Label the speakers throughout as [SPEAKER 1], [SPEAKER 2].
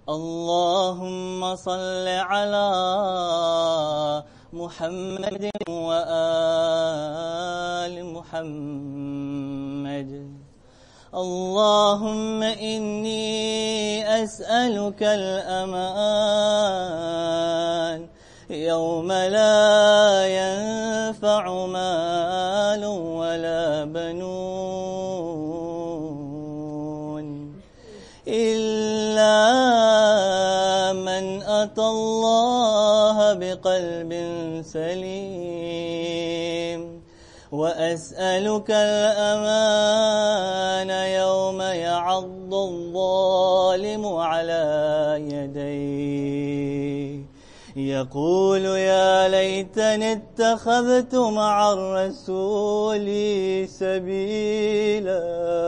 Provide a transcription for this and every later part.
[SPEAKER 1] اللهم صل على محمد وآل محمد. اللهم إني أسألك الأمان يوم لا ينفع مال ولا بنون إلا من أتى الله بقلب سليم. وأسألك الأمان يوم يعض الظالم على يديه يقول يا ليتني اتخذت مع الرسول سبيلا.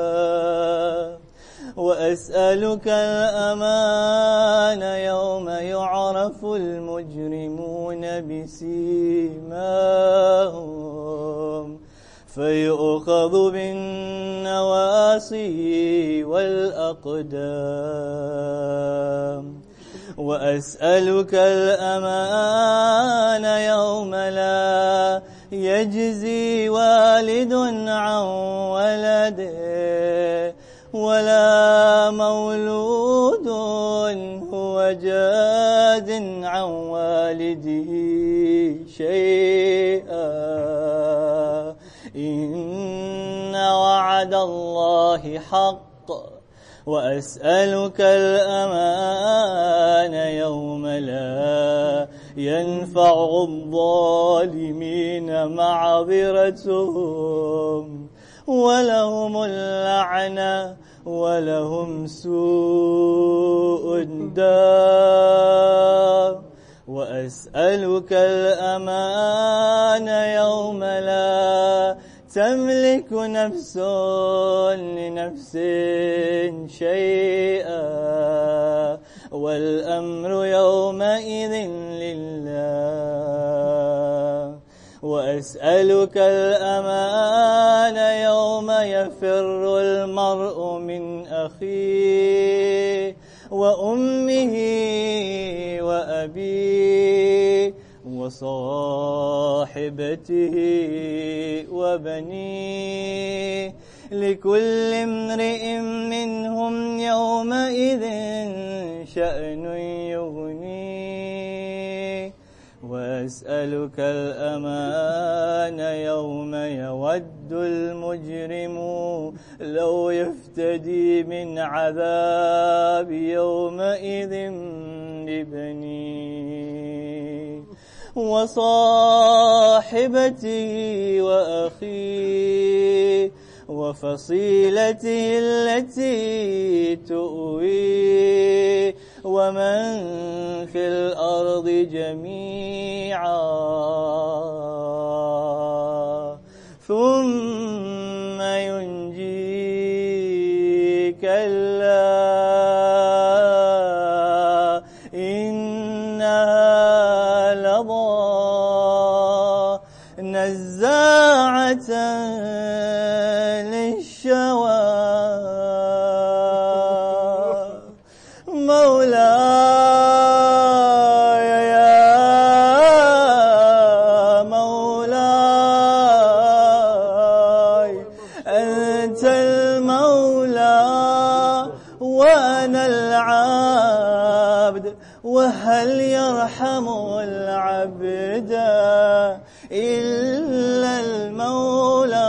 [SPEAKER 1] وأسألك الأمان يوم يعرف المجرمون بسيماهم فيؤخذ بالنواصي والأقدام. وأسألك الأمان يوم لا يجزي والد عن ولده ولا مولود هو جاز عن والده شيئا إن وعد الله حق. وأسألك الأمان يوم لا ينفع الظالمين معذرتهم ولهم اللعنة ولهم سوء الدار. وأسألك الأمان يوم لا تملك نفس لنفس شيئا والأمر يومئذ لله. وأسألك الأمان يوم يفر المرء من أخيه وأمه وأبيه وصاحبته وبنيه لكل امرئ منهم يومئذ شأن يغنيه. وأسألك الأمان يوم يود المجرم لو يفتدي من عذاب يومئذ ببنيه وصاحبته وأخيه وفصيلته التي تؤويه ومن في الأرض جميعا ثم ينجيك الله إنها لظى نزاعة للشوى مولاي يا مولاي أنت المولى وأنا العبد وهل يرحم العبد إلا المولى.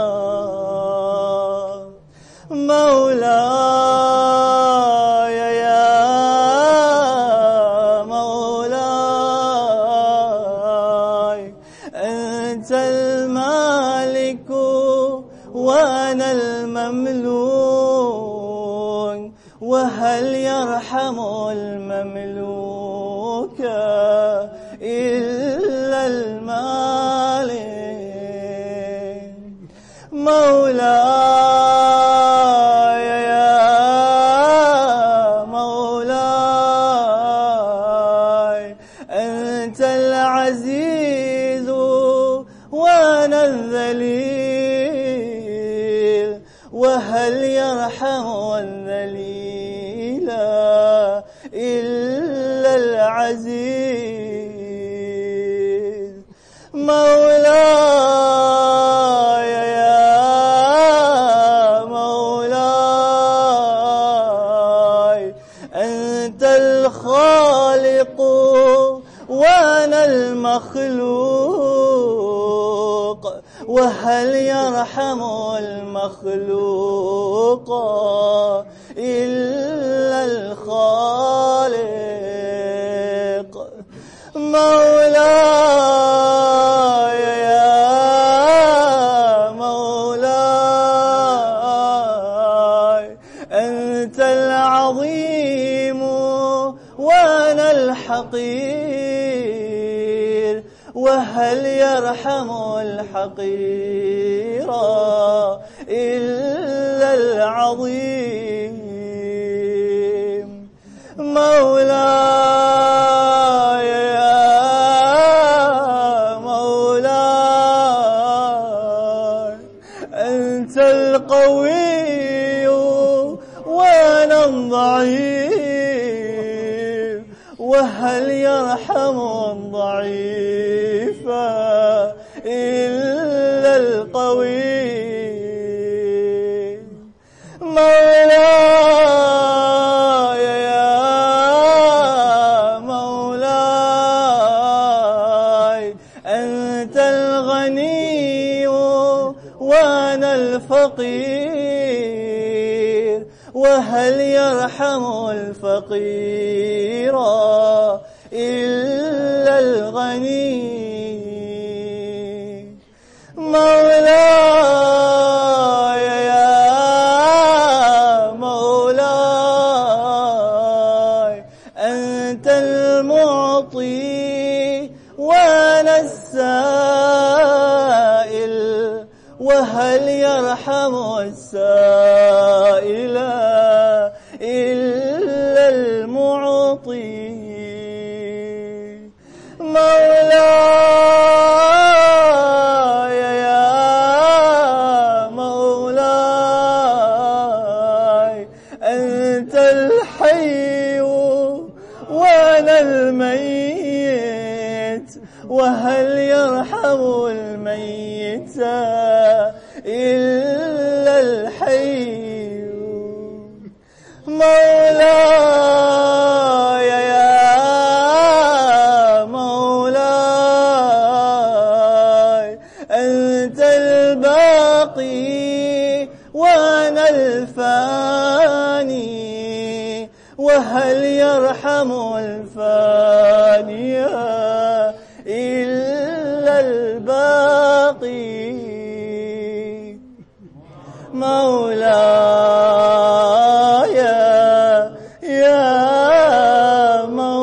[SPEAKER 1] مولاي يا مولاي أنت المالك وأنا المملوك وهل يرحم المملوك إلا المالك. مولاي يا مولاي أنت العزيز وأنا الذليل وهل يرحم الذليل إلا أنت الخالق وأنا المخلوق، وهل يرحم المخلوق إلا الخالق؟ مولاي يا مولاي، أنت العظيم وأنا الحقير، وهل يرحم الحقير إلا العظيم؟ مولاي يا مولاي، أنت القوي وأنا الضعيف، وهل يرحم الضعيف إلا القوي؟ مولاي يا مولاي، أنت الغني وأنا الفقير، وهل يرحم الفقير إلا الغني؟ مولاي يا مولاي، أنت المعطي وأنا السائل، وهل يرحم السائل إلا المعطي؟ مولاي يا مولاي، أنت الحي وأنا الميت، وهل يرحم الميت إلا الحي؟ مولاي يا مولاي، أنت الباقي وأنا الفاني، وهل يرحم الفاني إلا الباقي؟ مولاي يا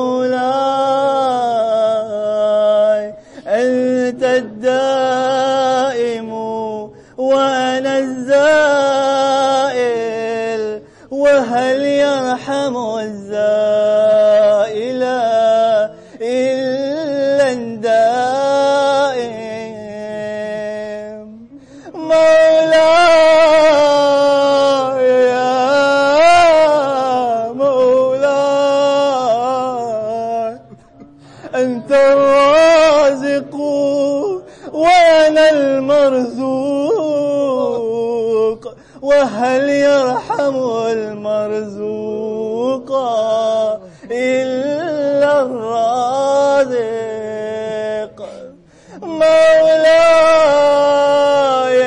[SPEAKER 1] مولاي، أنت الدائم وأنا الزائل، وهل يرحم الزائل إلا الدائم؟ مولاي يا مولاي، أنت الرازق وأنا المرزوق، وهل يرحم المرزوق إلا الرازق؟ مولاي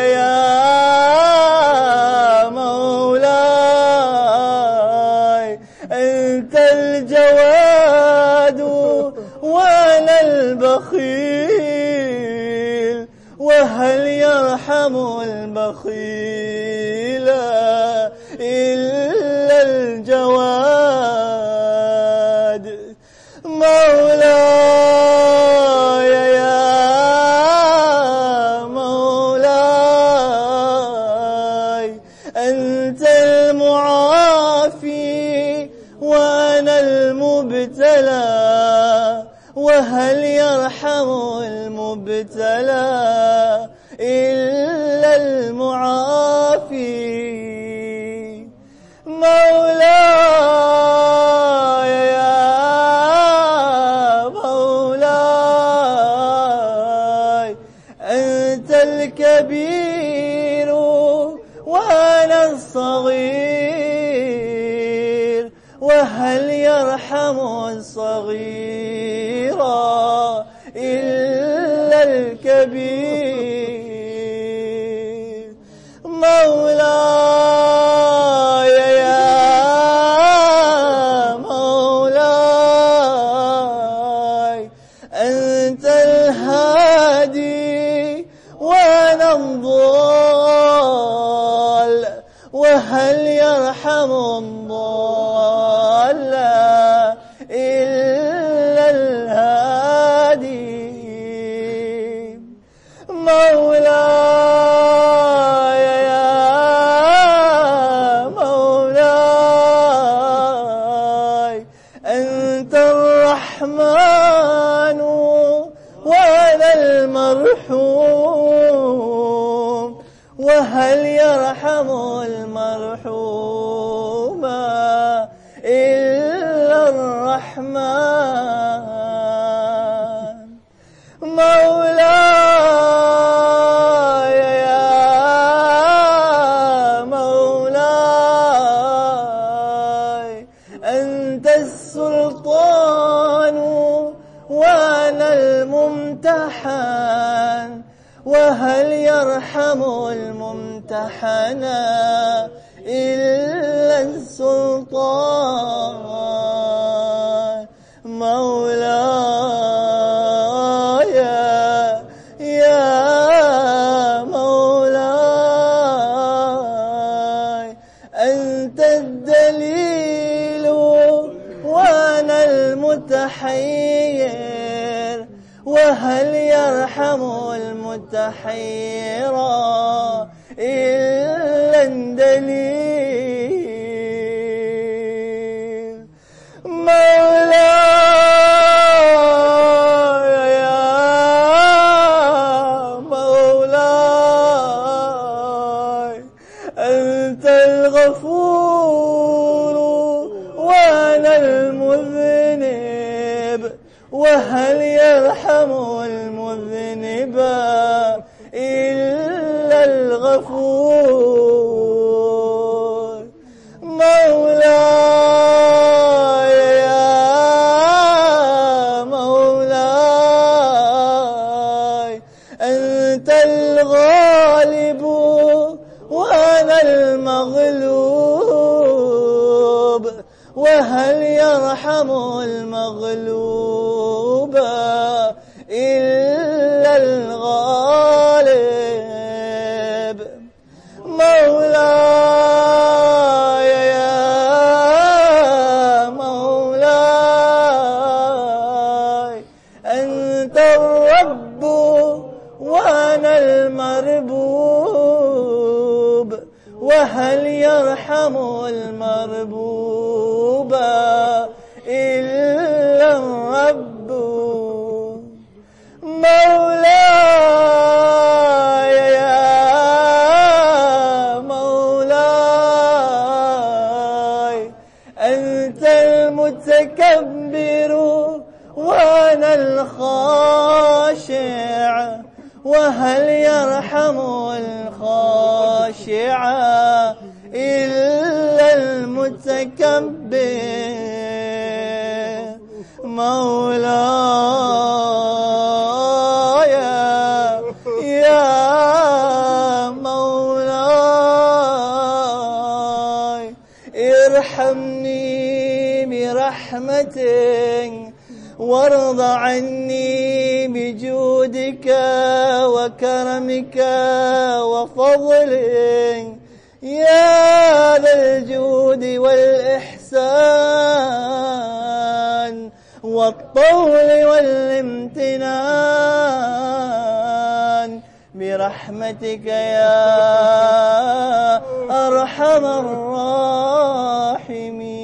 [SPEAKER 1] يا مولاي، أنت الجواد وأنا البخيل، وهل يرحم البخيل إلا الجواد؟ مولاي يا مولاي، أنت المعافي وأنا المبتلى، وهل يرحم المبتلى إلا المعافي؟ مولاي يا مولاي، أنت الكبير وأنا الصغير، وهل يرحم الصغير إلا الكبير؟ مولاي يا مولاي أنت الهادي وأنا الضال، وهل يرحم الضال إلا الهادي؟ مولاي يا مولاي أنت الرحمن وأنا المرحوم، وهل يرحم المرحوم إلا الرحمن؟ مولاي يا مولاي أنت السلطان وأنا الممتحن، وهل يرحم الممتحن إلا السلطان؟ مولاي يا مولاي أنت الدليل وأنا المتحير، وهل يرحم المتحير إلا الدليل؟ مولاي يا مولاي أنت الغفور وأنا المذنب، وهل يرحم المذنب إلا الغفور؟ مولاي يا مولاي أنت الغالب وأنا المغلوب، وهل يرحم المغلوب إلا الغالب؟ مولاي يا مولاي أنت الرب وأنا المربوب، وهل يرحم المربوب إلا الرب؟ مولاي يا مولاي أنت المتكبر وأنا الخاشع، وهل يرحم الخاشع إلا المتكبر؟ مولاي يا مولاي ارحمني برحمتك وارض عني بجودك وكرمك وفضلك يا ذا الجود والإحسان والطول والامتنان، برحمتك يا أرحم الراحمين.